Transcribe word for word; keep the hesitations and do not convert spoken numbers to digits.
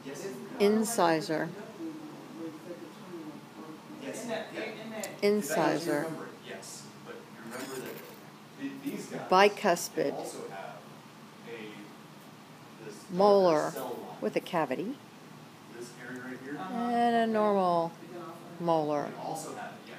Incisor. Yes. Yeah. Incisor. Yes, but you remember that these guys Bicuspid. also have a this Molar cell line. with a cavity. This area right here. And a normal molar. They also have